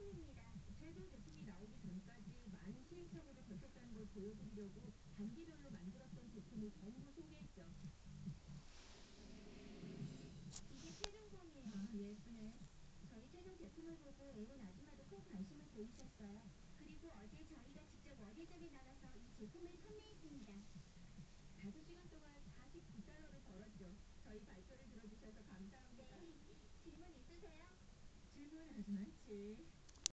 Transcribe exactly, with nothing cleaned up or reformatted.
제품입니다. 최종 제품이 나오기 전까지 많은 시행착오를 겪었다는 걸 보여드리려고 단계별로 만들었던 제품을 전부 소개했죠. 이게 최종본이에요. 아, 예쁘네. 저희 최종 제품을 보고 애온 아줌마도 큰 관심을 보이셨어요. 그리고 어제 저희가 직접 월계점에 나가서 이 제품을 판매했습니다. 다섯 시간 동안 사십구 달러를 벌었죠. 저희 발표를 들어주셔서 감사합니다. 네. 질문 있으세요? 질문 아주 많지.